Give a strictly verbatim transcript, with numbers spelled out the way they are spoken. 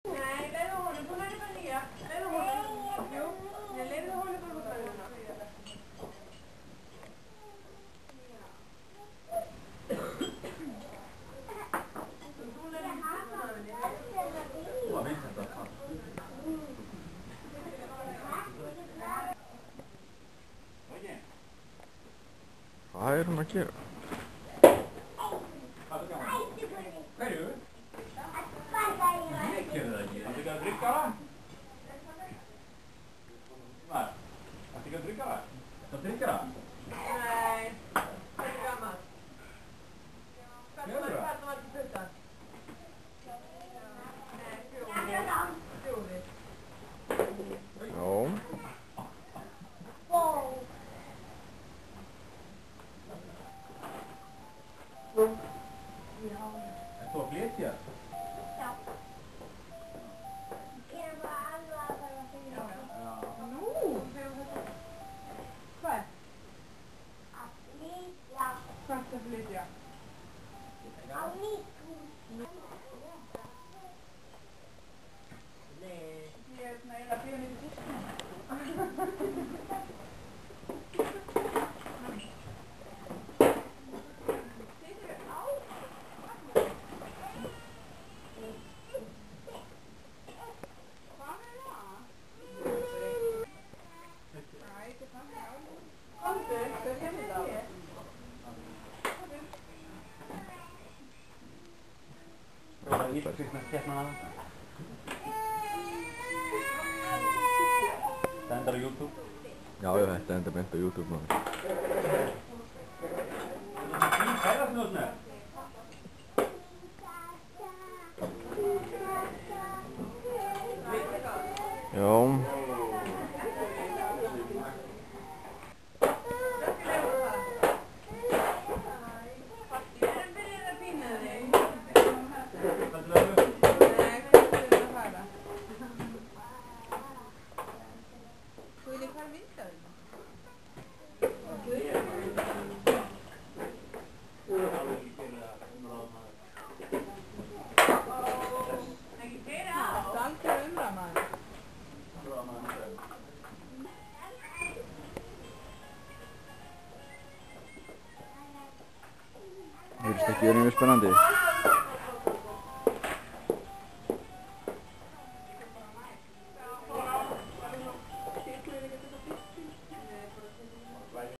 Nej, lägg honom på när det var ner. Lägg honom. Jo, jag lägger honom på motorerna. Hvað er hún að gera? Hvað eru? Ég gerði það ekki. Ætti ekki að drikka það? Hvað? Ætti ekki að drikka það? Ætti að drikka það? Nej, det är gammalt. Gör du det? Fattar man inte puttar. Nej, fjoligt. Fjoligt. Já. Er þú að flytja? Ja. Nú, hvað? Hvað er að flytja? Ég er svona eiginlega bíðan yfir fiskinn. Það er ílfisna hérna hana. Það endar á YouTube. Já, já, þetta enda beint á YouTube maður. Það er fín fæðast með þessna. Já. Finnst ekki verið mjög spennandi?